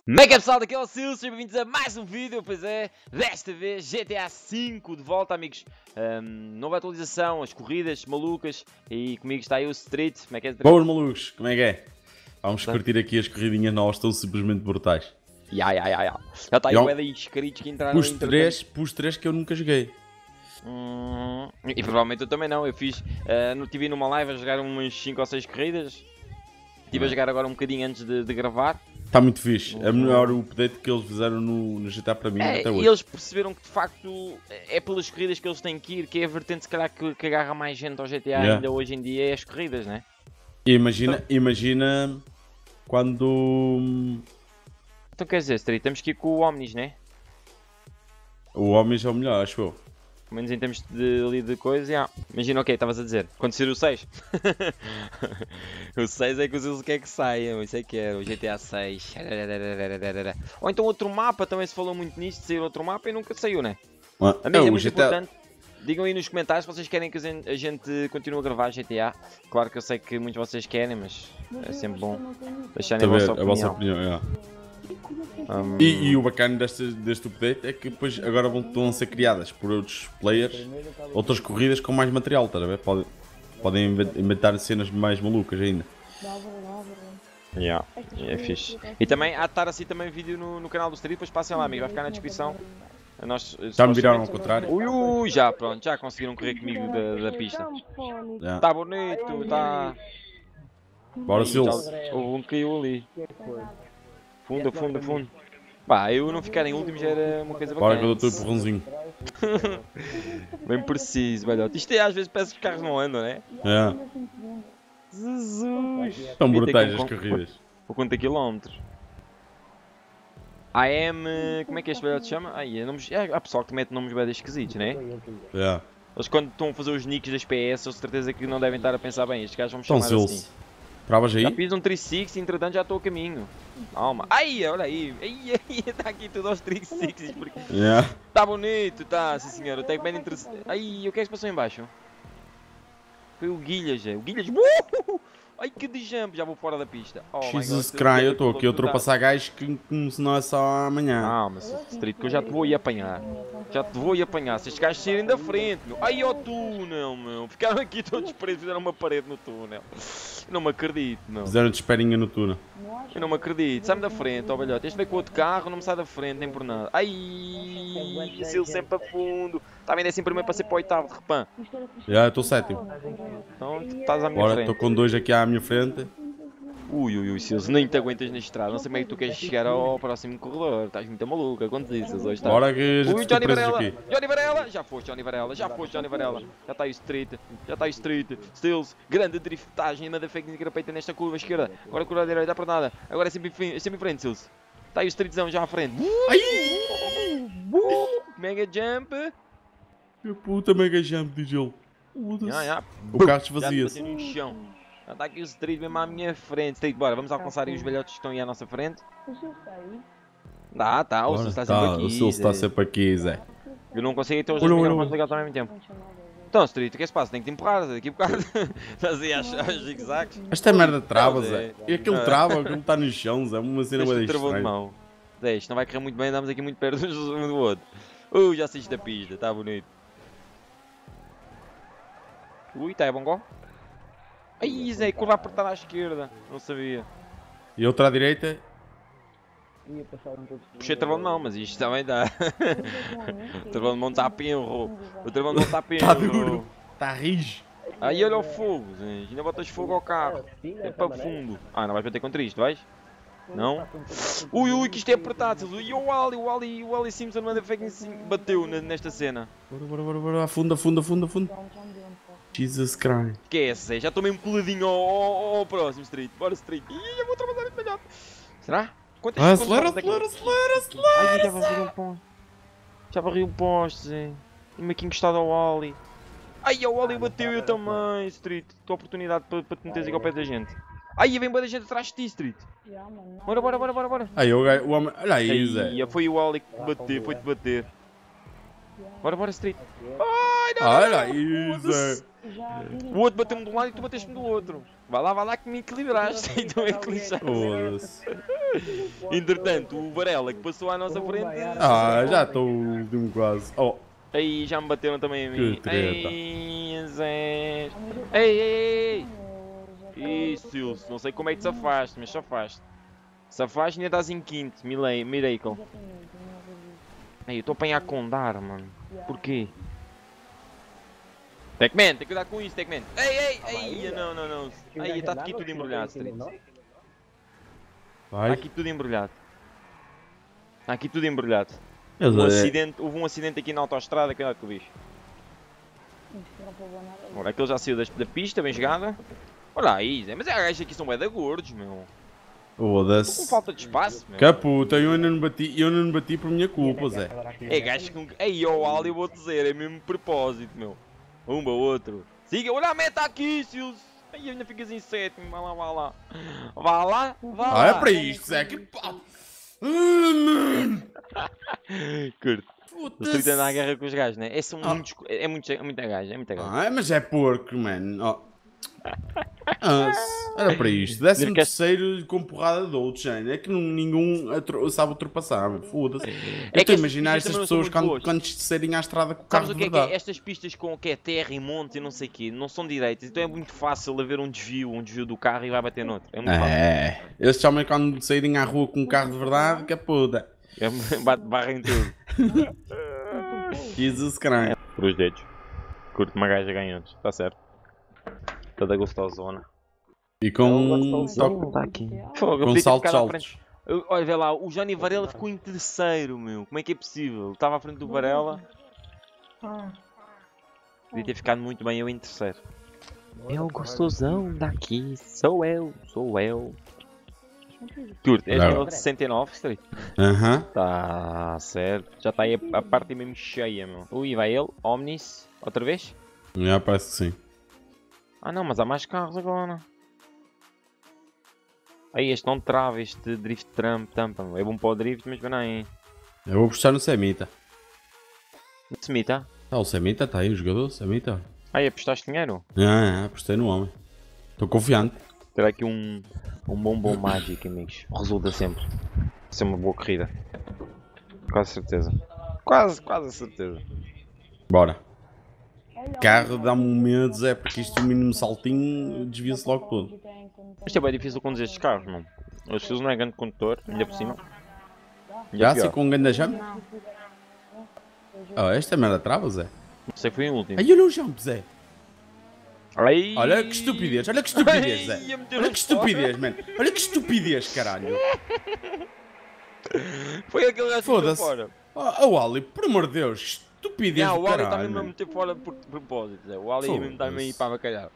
Mega pessoal, daqui é o Silvio, sejam bem-vindos a mais um vídeo, pois é, desta vez GTA V de volta, amigos. Nova atualização, as corridas malucas, e comigo está aí o Street. Como é que é? Boas malucos, como é que é? Vamos curtir aqui as corridinhas novas, estão simplesmente brutais. Já está aí o Eda inscritos que entraram Pus três que eu nunca joguei. E provavelmente eu também não, eu fiz, tive numa live a jogar umas 5 ou 6 corridas. Estive a jogar agora um bocadinho antes de gravar. Está muito fixe, é melhor o update que eles fizeram no GTA para mim até hoje. E eles perceberam que de facto é pelas corridas que eles têm que ir, que é a vertente se calhar que agarra mais gente ao GTA ainda hoje em dia é as corridas, né? E imagina quando... Então quer dizer, Street, temos que ir com o Omnis, né? O Homens é o melhor, acho eu. Pelo menos em termos de coisa, imagina, ok, estavas a dizer, quando sair o 6. O 6 é que o Zilzo quer que saia, isso é que é, o GTA 6. Ou então outro mapa, também se falou muito nisto, de sair outro mapa e nunca saiu, né? Amigos, é muito importante, digam aí nos comentários se vocês querem que a gente continue a gravar GTA. Claro que eu sei que muitos de vocês querem, mas é sempre bom deixarem a vossa opinião. E o bacana deste update é que depois agora vão ser criadas por outros players, outras corridas com mais material, tá a ver? Podem inventar cenas mais malucas ainda. É fixe. E também há de estar assim também vídeo no canal do Street, depois passem lá, amigo, vai ficar na descrição. Já me viraram ao contrário? Ui, já conseguiram correr comigo da pista. Tá bonito, tá. Bora, Silvio. Um caiu ali. Fundo. Pá, eu não ficar em último já era uma coisa bacana. Bora que eu dou-te o empurrãozinho. Bem preciso, velho. Isto é às vezes parece que os carros não andam, né? É. Jesus! Estão brutais as corridas. Por quanto quilómetros? AM... Como é que este velho se chama? Há pessoal que mete nomes bem esquisitos, né? É. Eles quando estão a fazer os nicks das PS, eu certeza que não devem estar a pensar bem. Estes gajos vão me chamar assim. Travas aí? Já fiz um 360 e entretanto já estou a caminho. Calma. Ai, olha aí. Está aqui tudo aos 360. Está bonito, tá, sim senhor. Até que bem interessante. Ai, o que é que se passou em baixo? Foi o Guilhas, O Guilhas. Ai, que de jump. Já vou fora da pista. Jesus Christ, eu estou aqui a ultrapassar gajos que se não é só amanhã. Mas Street, que eu já te vou ir apanhar. Se estes gajos saírem da frente, meu. Ai, ó túnel, meu. Ficaram aqui todos presos, fizeram uma parede no túnel. Eu não me acredito, meu. Fizeram de esperinha no túnel. Eu não me acredito. Sai-me da frente, ó velhote. Este veio com outro carro, não me sai da frente, nem por nada. Ai, Sil sempre a fundo. Está bem, assim primeiro para ser para o oitavo de repã. Já, eu estou sétimo. Então, tu estás à minha frente. Bora, estou com dois aqui à minha frente. Ui, Silvio, nem te aguentas na estrada. Não sei como é que tu queres chegar ao próximo corredor. Estás muito maluco, acontece isso hoje. Bora que a gente Johnny Varela aqui. Johnny Varela! Já foste Johnny Varela. Já está aí o Street. Stills, grande driftagem. Manda fake news peita nesta curva esquerda. Agora curva direita, dá para nada. Agora é sempre em frente, Stills. Está aí o Streetzão já à frente. Mega jump. Que puta mega jump, diz ele. O carro esvazia-se. Já está aqui o Street mesmo à minha frente. Street, bora, vamos alcançar aí os velhotes que estão aí à nossa frente. Tá, o Silvio está sempre aqui. O Silvio está sempre aqui, Zé. Eu não consigo ter os dois microfones ligados ao mesmo tempo. Então, Street, o que é que se passa? Tem que te empurrar daqui a bocado. Estás aí aos zigue-zagues. Esta merda trava, Zé. E aquilo trava, aquilo está no chão, Zé. Uma cena bem estranha. Zé, isto não vai correr muito bem, andamos aqui muito perto um do outro. Já saíste da pista, está bonito. Está aí, bom gol? Ai, Zé, curva apertada à esquerda. Não sabia. E outra à direita? Puxei travão de mão, mas isto também dá. O travão de mão está a penro. Está duro. Está rijo. Aí olha o fogo, Zé. Ainda botas fogo ao carro. É para fundo. Não vais bater contra isto, vais? Não? Ui, que isto é apertado. E o Ali Simpson manda fake bateu nesta cena. Bora. Afunda. Jesus Christ. Esquece, já estou mesmo coladinho ao próximo Street. Bora, Street. Ih, eu vou ultrapassar este melhor. Será? Quantas acelera. Já varri o poste, Zé. E-me aqui encostado ao Ali. Ai, o Ali bateu, eu também, Street. Tua oportunidade para te meteres aqui ao pé da gente. Ai, vem boa da gente atrás de ti, Street. Bora. Aí, o homem. Olha aí, Zé. Foi o Ali que bateu, foi-te bater. Bora, Street. Olha aí, Zé. O outro bateu-me de um lado e tu bateste-me do outro. Vai lá que me equilibraste. Então é que lixado. Entretanto, o Varela que passou à nossa frente. Ah, já estou o último quase. Oh, Aí já me bateram também a mim. que treta. Ei, Zé. Ei. Isso, Silso. Não sei como é que te afaste, mas se afaste. Se afaste ainda estás em quinto, Miracle. Ei, eu estou a apanhar com dar, mano. Porquê? Techman, tem que cuidar com isso, Techman. Ei, não. Aí, está aqui tudo embrulhado, Street. Está Vai. aqui tudo embrulhado. Está aqui tudo embrulhado. Houve um acidente aqui na autoestrada, cuidado com o bicho. Ora, aquele já saiu da pista, bem jogada. Olha aí, Zé, mas estes aqui são bué da gordos, meu. Estou com Foda-se. falta de espaço, meu. Que puta, eu ainda não bati por minha culpa, Zé. É gajo com... Ei, ó, Ali, eu vou dizer, é mesmo propósito, meu. Uma, outro. Siga, olha a meta aqui, Silas. Aí ainda ficas em sétimo, vai lá. Vá lá. Ah, é para isto, Zé. Que pau. Curto. O Street anda à guerra com os gajos, né? É muita gaja. Ah, mas é porco, mano. Oh. Ah, era para isto. 13º com porrada de outros, é que ninguém sabe ultrapassar. Foda-se. Eu estou a imaginar estas pessoas quando saírem à estrada com o carro de verdade. Sabes o que é? Estas pistas com o que é terra e monte e não sei o quê, não são direitas, então é muito fácil haver um desvio do carro e vai bater no outro. É muito fácil. Eles chamam quando saírem à rua com um carro de verdade, que é puta. Barra em tudo. Jesus Christ. Por os dedos. Curto uma gaja ganhando, está certo. Toda gostosona. E com Tá aqui. com saltos altos. Olha, vê lá, o Johnny Varela ficou em terceiro, meu. Como é que é possível? Estava à frente do Varela. Podia ter ficado muito bem eu em terceiro. É o gostosão daqui. Sou eu. Curto, és nível de 69, Street? Aham. Tá certo. Já está aí a parte mesmo cheia, meu. Ui, vai ele. Omnis. Outra vez? Já parece que sim. Ah não, mas há mais carros agora. Aí este não trava, este drift tampa. É bom para o drift, mas bem. Eu vou apostar no Semita. Semita? O Semita está aí, o jogador, Semita. Aí apostaste dinheiro? Apostei no homem. Estou confiante. Ter aqui um bombom mágico, amigos. Resulta sempre. Vai ser uma boa corrida. Quase certeza. Quase a certeza. Bora. Carro dá-me um medo, é porque isto o mínimo saltinho desvia-se logo todo. Isto é bem difícil conduzir estes carros, mano. O Silas não é grande condutor, ainda por cima. Já assim com um grande jump? Oh, esta merda trava, Zé. Não sei, foi o último. Ai, olha o jump, Zé. Ai. Olha que estupidez, Zé. Olha que estupidez, mano. Olha que estupidez, caralho. Foi aquele gajo que ficou fora. Oh, Ali, por amor de Deus. Estupidez do caralho. O Ali está mesmo a meter fora por propósito, Zé. O Ali mesmo está mesmo aí para abacalhar.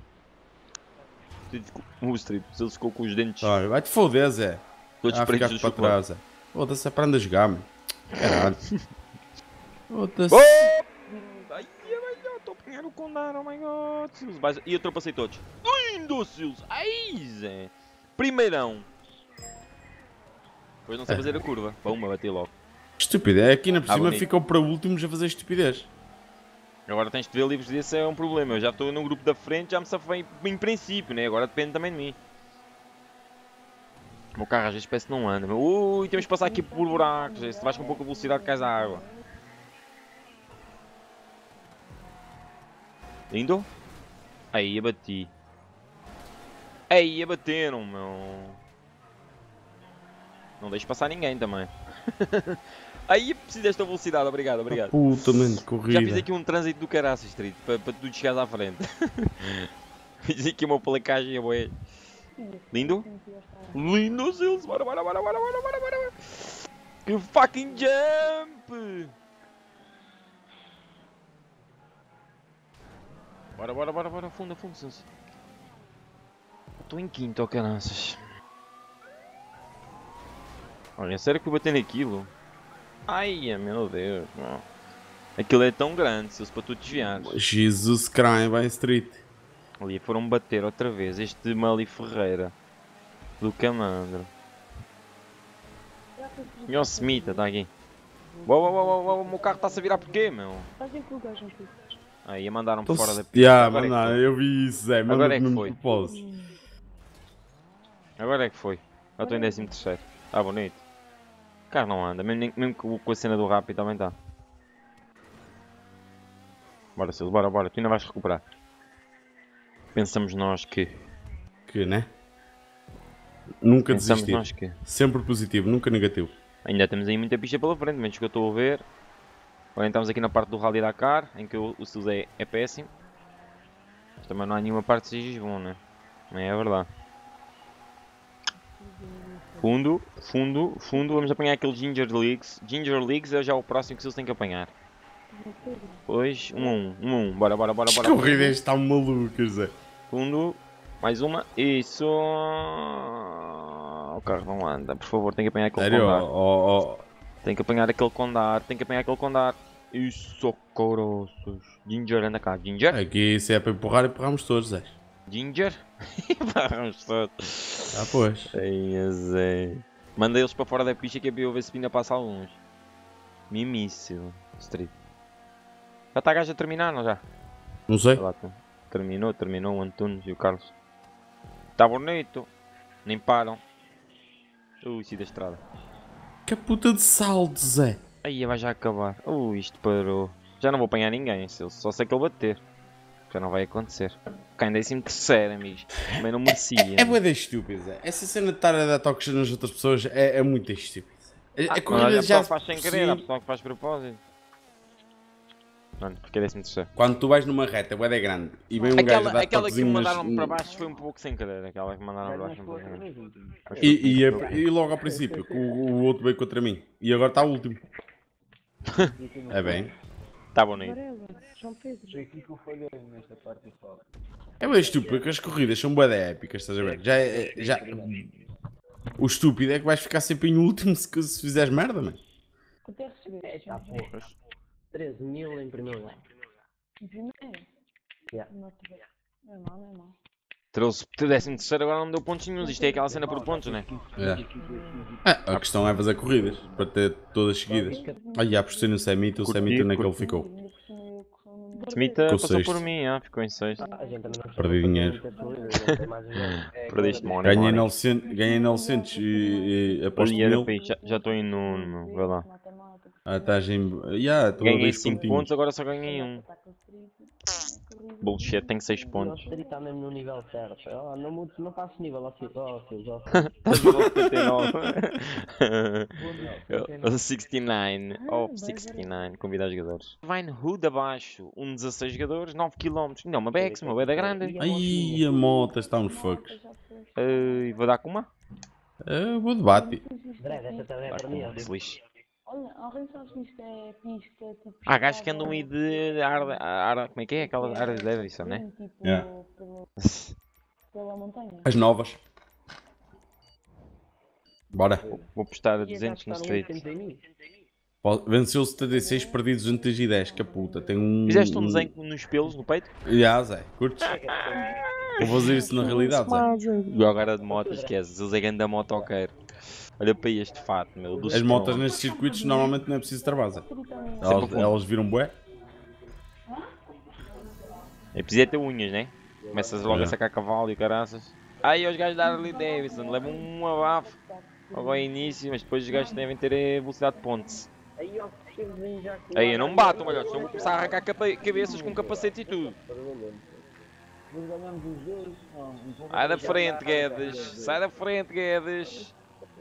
O Street, se ele ficou com os dentes. Olha, vai-te foder, Zé. Todos pretos do para trás, Zé. Foda-se, é para andar a jogar, mano. Caralho. Foda-se. Ai, estou a apanhar o Condar, oh my god. E eu ultrapassei todos. Lindo, Silas. Ai, Zé. Primeirão. Depois não sei fazer a curva. Pumba, bati logo. Estupidez. Aqui na por cima ficam para últimos a fazer estupidez. Agora tens de ver livros disso, é um problema. Eu já estou no grupo da frente, já me safei em princípio, né? Agora depende também de mim. O meu carro às vezes parece que não anda. Ui, temos que passar aqui por buracos. Se vais com pouca velocidade, cais a água. Lindo? Aí, abati. Aí, abateram, meu. Não deixes passar ninguém também. Aí preciso desta velocidade, obrigado. Puta, mano, corrida. Já fiz aqui um trânsito do caraças, Street, para tu chegares à frente. Fiz aqui uma placagem a boé. Lindo? Lindo, Silas, bora. Que fucking jump! Bora, fundo, Silas. Estou em quinto, ó caraças. Olha, sério que eu bater naquilo? Ai, meu Deus, não. Aquilo é tão grande, se para tu desviares. Jesus Christ, vai Street. Ali foram bater outra vez este Mali Ferreira do Camandro. E o Smita, está aqui. Uou, o meu carro está-se a virar porquê, meu? Aí mandaram-me fora da pista. Eu vi isso, Zé. Agora é que foi. Agora é que foi. Já estou em 13º. Está bonito. O carro não anda, mesmo com a cena do rápido também está. Bora, Silvio, bora. Tu ainda vais recuperar. Pensamos nós que... Que, né? Nunca Pensamos desistir. nós que... Sempre positivo, nunca negativo. Ainda temos aí muita pista pela frente, menos que eu estou a ver. Agora entramos aqui na parte do Rally Dakar, em que o Silvio é péssimo. Mas também não há nenhuma parte de Sigis bom, né? Não é verdade. Fundo. Vamos apanhar aqueles Ginger Leagues. Ginger Leagues é já o próximo que o Silvio tem que apanhar. Pois, 1-1. Bora. As corridas estão malucas, Zé. Fundo. Mais uma. Isso. O carro não anda. Por favor, tem que apanhar aquele Sério? condar. Tem que apanhar aquele condar. Isso, coroços. Ginger, anda cá. Ginger? Aqui se é para empurrar, empurramos todos, Zé. Ginger? Empurramos todos. Ah, pois. Ai, Zé. Manda eles para fora da pista que é para eu ver se ainda passa alguns. Mimíssimo. Street. Já está a gaja a terminar, não já? Não sei. Terminou o Antunes e o Carlos. Está bonito. Nem param. Ui, da estrada. Que puta de salto, Zé. Aí vai já acabar. Isto parou. Já não vou apanhar ninguém, só sei que ele bater. Já não vai acontecer. Cá em 13º, amigos. Também não merecia. É bué da estúpida, Zé. Essa cena de estar a dar toques nas outras pessoas é muito estúpida. A corrida já já faz sem querer, há pessoal que faz propósito. Mano, porque é 13º. Quando tu vais numa reta, bué da grande, e vem um gajo a dar Aquela que me toquezinhos mandaram para baixo foi um pouco sem querer. Aquela que me mandaram para baixo foi um pouco sem querer. E logo ao princípio, que o outro veio contra mim. E agora está o último. É bem. Está bonito. É bem estúpido, porque as corridas são bué da épicas, estás a ver? O estúpido é que vais ficar sempre em último se fizeres merda, mano. Quanto é que recebeste? 13.000 em primeiro lugar. Em primeiro? Yeah. Não é mal. 13º agora não me deu pontos nenhum. Isto é aquela cena por pontos, né? A questão é fazer corridas, para ter todas seguidas. Já apostei no Semita, o Semita onde é que ele ficou? Smita Ficou passou sexto. por mim, ficou em 6º. A gente também não Perdi dinheiro. Perdeste money. Ganhei 900 e aposto Dinheiro, 1000. já estou em nono, meu. Vai lá. Estás em... estou a Ganhei 2 5 pontinhos. pontos, agora só ganhei 1. Bullshit, tenho 6 O pontos. Street está mesmo no nível certo. Não faço nível assim. Estás no 79. 69. 69. Convidar jogadores. Vai no Hood abaixo. 16 jogadores, 9 km. Não, uma Bex, uma Beda grande. Ai, a moto está uns fucks. Vou dar com uma? Vou de bate. Breve, essa também é Dar para com mim. uma, se lixe. Olha, alguém sabe se isto é pista tipo. Há gajos que andam aí de ar, como é que é? Aquelas áreas de Davidson, né? Tipo, Yeah. pela montanha. As novas. Bora. Vou postar 200 no street. Venceu 76, perdi 210. Que puta, tem um... Fizeste um desenho nos pelos, no peito? Zé, curtes? Vou fazer isso na realidade, Zé. E agora de moto, esquece. Eles é grande motoqueiro. Olha para este fato, meu. As motas nestes circuitos normalmente não é preciso travar, Zé. Elas viram bué. É preciso ter unhas, né? Começas logo a sacar cavalo e caraças. Aí os gajos da Harley Davidson levam um abafo logo ao início, mas depois os gajos devem ter velocidade de ponte. Aí não me batam, olha, senão vou começar a arrancar cabeças com capacete e tudo. Sai da frente, Guedes. Sai da frente, Guedes.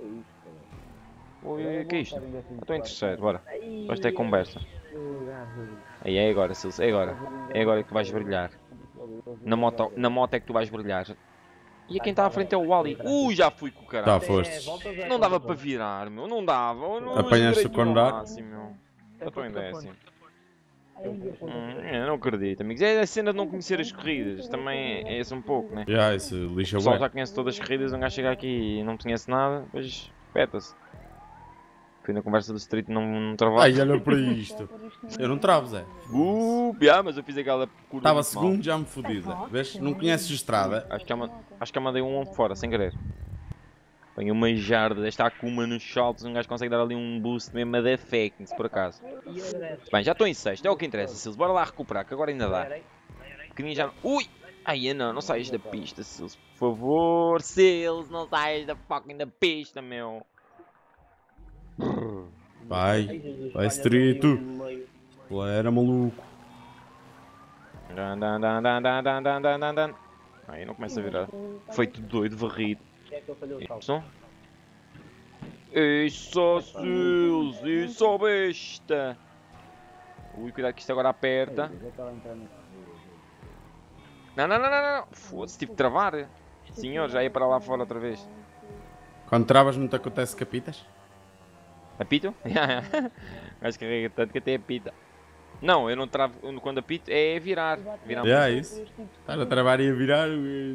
Oi, que é isto? Estou em terceiro, bora. Vamos ter conversa. Aí é agora, Silvio, é agora. É agora que tu vais brilhar. Na moto é que tu vais brilhar. E a quem está à frente é o Wally. Já fui com o caralho. Tá, foste. Não dava para virar, meu. Não dava. Eu não Apanhaste girei o condar? ao máximo, meu. Eu estou em décimo. Eu não acredito, amigos. É a cena de não conhecer as corridas. Também é esse um pouco, né? Esse lixa O pessoal bué. já conhece todas as corridas. Um gajo chega aqui e não conhece nada. Depois peta-se. Fui na conversa do street não travava. Ai, olha para isto. Eu não travo, Zé. Mas eu fiz aquela curva. Estava muito mal. segundo, já me fodi, Zé. Vês? Não conheces estrada. Acho que eu mandei um fora, sem querer. Apanhei uma jarda desta Akuma nos saltos, um gajo consegue dar ali um boost mesmo a defect, por acaso. Bem, já estou em sexto, é o que interessa, Silvio. Bora lá recuperar, que agora ainda dá. Pequenininho já... Ui! Ai, não saias da pista, Silas, por favor. Silas, não saias da fucking da pista, meu. Vai, Ai, Jesus, vai falha Street. ali no meio. Era maluco. Dan. Aí não começa a virar. Feito doido, varrido. Quem é que eu falhei o salto? Isso, Silas, isso, besta. Ui, cuidado que isto agora aperta. Não. Foda-se, tive que travar. Senhor, já ia para lá fora outra vez. Quando travas não te acontece capitas? Apito? Mas carrega tanto que até apita. Não, eu não travo. Quando apito é virar. Virar É isso. Estás a travar e a virar.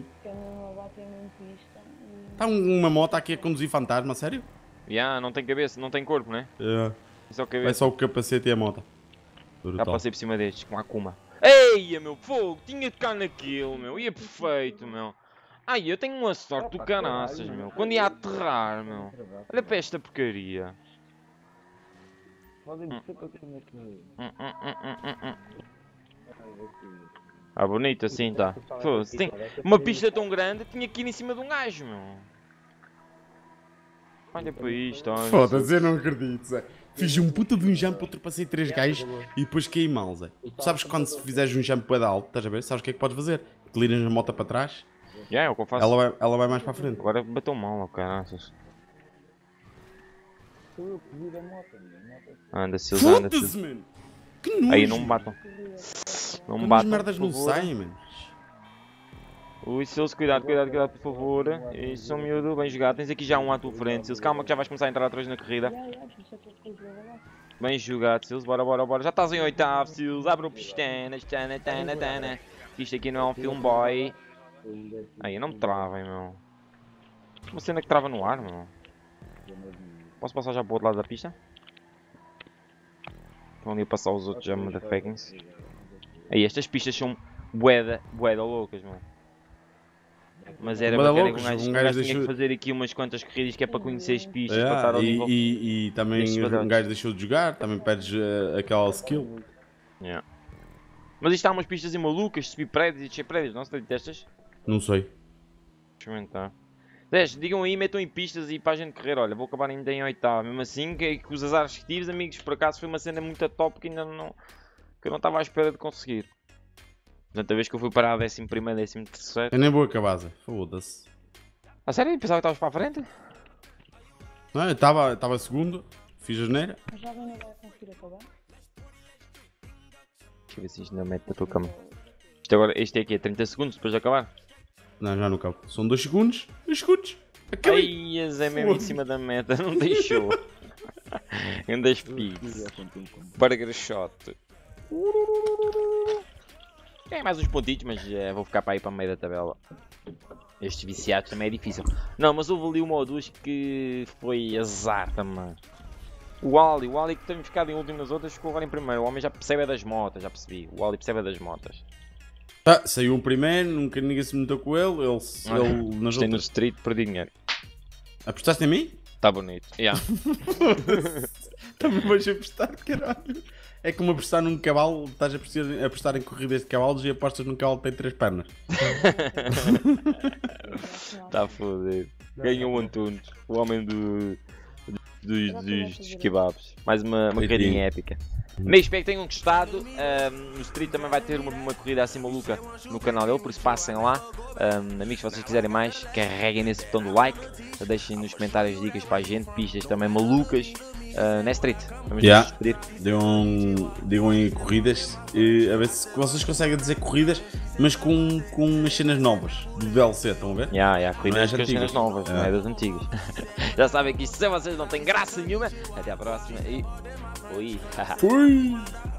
Está uma moto aqui a conduzir fantasma, sério? não tem cabeça, não tem corpo, né? É. Só Vai cabeça. só o capacete e a moto. Já Brutal. passei por cima destes, com a Akuma. Eia, meu fogo, tinha de cá naquilo, meu. Ia perfeito, meu. Ai, eu tenho uma sorte do caraças, meu. Quando ia aterrar, meu. Olha para esta porcaria. Ah, bonito assim, tá. Foda-se, tem uma pista tão grande, tinha que ir em cima de um gajo, meu. Olha para isto, olha. Foda-se, eu não acredito, Zé. Fiz um puta de um jump, ultrapassei 3 gajos e depois caí mal, Zé. Tu sabes que quando se fizeres um jump bué de alto, estás a ver? Sabes o que é que podes fazer? Inclinas a moto para trás, É o que eu faço. ela vai mais para a frente. Agora bateu mal, ó caraças. Anda, Silas, anda, Silas. Foda-se, mano! Que nojo! Aí, não me batam. Não me Quando as batam, merdas por não favor. saem, mano. Ui, Silas, cuidado, por favor. Isso, miúdo, bem jogado. Tens aqui já um à tua frente, Silas. Calma que já vais começar a entrar outra vez na corrida. Bem jogado, Silas. Bora. Já estás em oitavo, Silas. Abre o pistanas. Tana. Isto aqui não é um film boy. Aí, não me travem, meu. Uma cena que trava no ar, meu. Posso passar já para o outro lado da pista? Estão ali a passar os outros já, motherfuckings. Aí, estas pistas são bué da loucas, meu. Mas era Bué da bacana que loucas, um um gajo gajo tinha deixou- que fazer aqui umas quantas corridas que é para conhecer as pistas, para estar ao nível. E também destes um badalhos. gajo deixou de jogar, também perdes aquela skill. Yeah. Mas isto há umas pistas aí malucas, subir prédios e descer prédios, não se tem testas? Não sei. Experimentar. 10, digam aí, metam em pistas e para a gente correr. Olha, vou acabar ainda em oitavo. Mesmo assim, que os azares que tive, amigos, por acaso foi uma cena muito top que ainda não. Que eu não estava à espera de conseguir. Portanto, a vez que eu fui parar a 11º, 13º. Eu nem vou acabar, Zé. Foda-se. A sério? Pensava que estavas para a frente? Não, eu estava segundo, fiz a geneira. Mas já não vai conseguir acabar? Deixa eu ver se isto não mete da tua cama. Este é aqui, é 30 segundos depois de acabar. Não, já não acabo. São 2 segundos. 2 segundos. Acabei. Ai, é mesmo em cima da meta, não deixou. Ainda espigue. Burger shot. É mais uns pontitos, mas vou ficar para aí para o meio da tabela. Estes viciados também é difícil. Não, mas houve ali uma ou duas que foi azar também. O Ali que tem ficado em último nas outras, ficou agora em primeiro. O homem já percebe das motas, já percebi. O Ali percebe das motas. Tá, saiu um primeiro, nunca ninguém se meteu com ele. Ele nas Gostei no outras. street, perdi dinheiro. Apostaste em mim? Está bonito. Yeah. Também vais apostar, caralho. É como apostar num cavalo, estás a apostar em corridas de cavalos e apostas num cavalo que tem 3 pernas. Está fodido. Ganhou o Antunes, o homem dos kebabs. Mais uma corridinha épica. Amigos, espero que tenham gostado. O Street também vai ter uma corrida assim maluca no canal dele, por isso passem lá. Amigos, se vocês quiserem mais, carreguem nesse botão do like. Deixem nos comentários dicas para a gente, pistas também malucas. Na Street, vamos nos despedir. Digam aí corridas, a ver se vocês conseguem dizer corridas, mas com umas cenas novas do DLC, estão a ver? Corridas com as antigas. cenas novas, não é das antigas. Já sabem que isto sem vocês não tem graça nenhuma. Até à próxima e fui! Fui!